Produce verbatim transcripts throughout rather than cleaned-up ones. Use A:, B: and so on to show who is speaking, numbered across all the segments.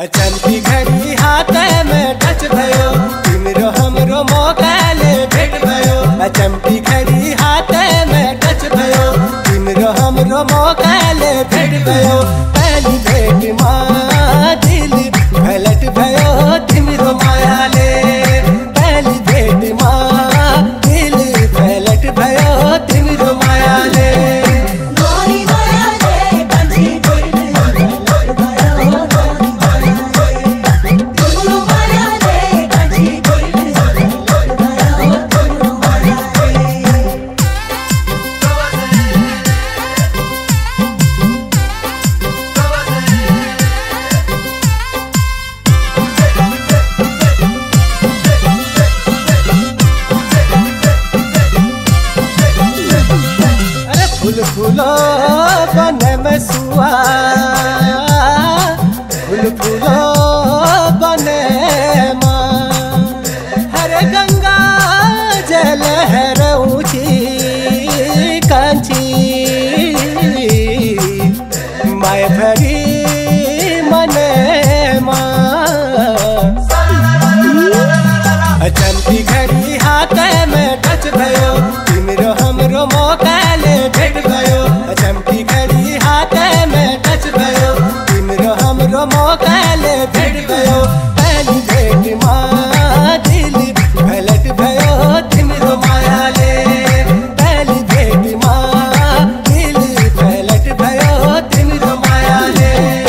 A: चमकी घड़ी हाथ में टच भयो, तिमरो हमरो मौका ले भेट भयो। चमकी घड़ी हाथ में टच भयो, तिमरो हमरो मौका ले भेट भयो। पहली भेट माँ दिल पलट भयो, तिमरो माया ले। पहली भेट माँ दिल पलट भयो, तिमरो माया ले। फूल फूलो बने में सुआ, फूल फूलो बने माँ। हरे गंगा जल हर ऊंची कांची, माय भरी मने माँ। चमकी घड़ी हाथ में टच भयो, तिमरो हमरो मौका ले भेट भयो। चमकी घड़ी हाथ में टच भयो, तिमरो हमरो मौका ले भेट भयो। पहली भेट माँ दिल पलट भयो, तिमरो माया ले। पहली भेट माँ दिल पलट भयो, तिमरो माया ले।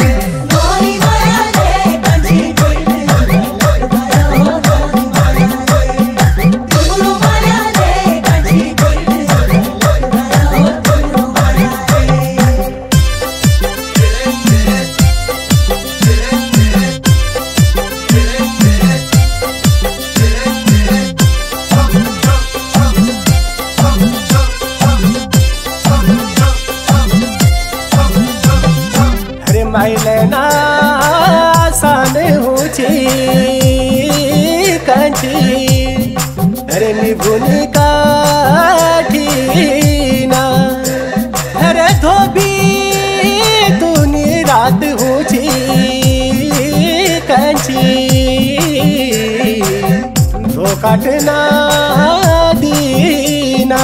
A: माइले ना आसान ऊंची कंची, अरे निभुनी काठीना। अरे धोबी तूनी रात ऊंची कंची, धोकाटना दीना।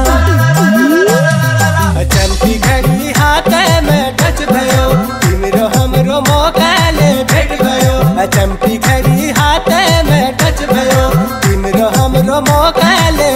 A: चमकी घड़ी हाथ में टच भयो, तिमरो हमरो मौका ले भेट भयो। चमकी घड़ी हाथ में टच भयो, तिमरो हमरो मौका ले